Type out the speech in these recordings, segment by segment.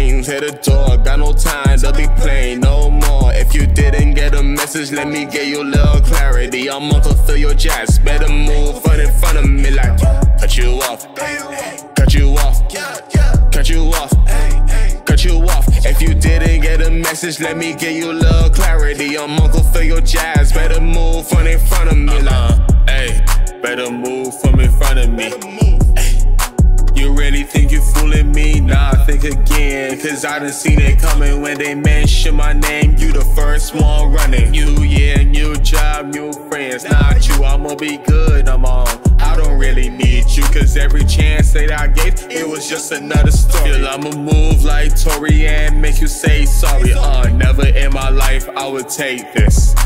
things, hit the door. Got no time to be playing no more. If you didn't get a message, let me get you a little clarity. I'm Uncle Phil, your jazz. Better move right in front of me like cut you off, cut you off, cut you off, cut you off. If you didn't get a message, let me get you a little clarity. I'm Uncle Phil, your jazz. Better move right in front of me like better move from in front of me. You really think you fooling me? Nah, think again, cause I done seen it coming. When they mention my name, you the first one running. New year, new job, new friends. Not you, I'ma be good, I'm on. I don't really need you, cause every chance that I gave, it was just another story. Feel I'ma move like Tory and make you say sorry. Never in my life I would take this.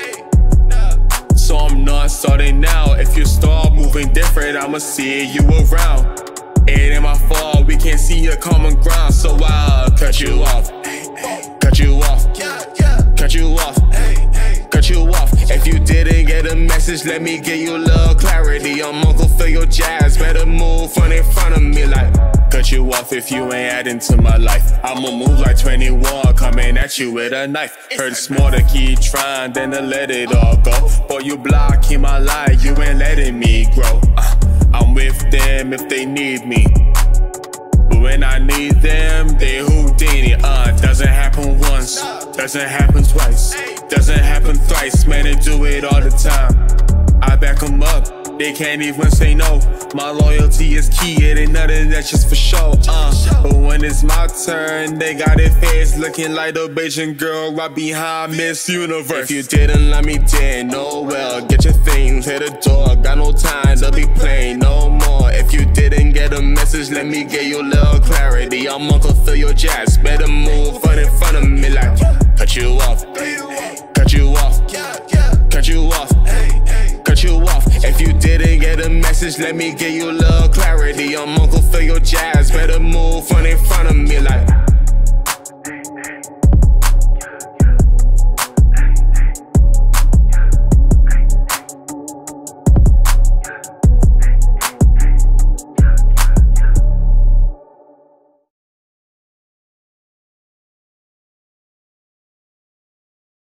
So I'm not starting now. If you start moving different, I'ma see you around. It ain't my fault, we can't see a common ground. So I'll cut you off, cut you off, cut you off, cut you off. If you didn't get a message, let me get you a little clarity. I'm Uncle Phil, your jazz. Better move right in front of me like cut you off if you ain't adding to my life. I'ma move like 21, coming at you with a knife. Heard it's more to keep trying than to let it all go. Boy, you blocking my life, you ain't letting me grow. I'm with them if they need me, but when I need them, they Houdini. Doesn't happen once, doesn't happen twice, doesn't happen thrice. Man, they do it all the time. I back them up, they can't even say no. My loyalty is key, it ain't nothing that's just for show. But when it's my turn, they got their face looking like the Beijing girl right behind Miss Universe. If you didn't let me dead, no well, get your things, hit the door. Got no time to be playing no more. If you didn't get a message, let me get you a little clarity. I'm Uncle Phil, your jazz. Better move right in front of me like cut you off, cut you off, cut you off, cut you off. If you didn't get a message, let me get you a little clarity. I'm Uncle Phil, your jazz. Better move right in front of me like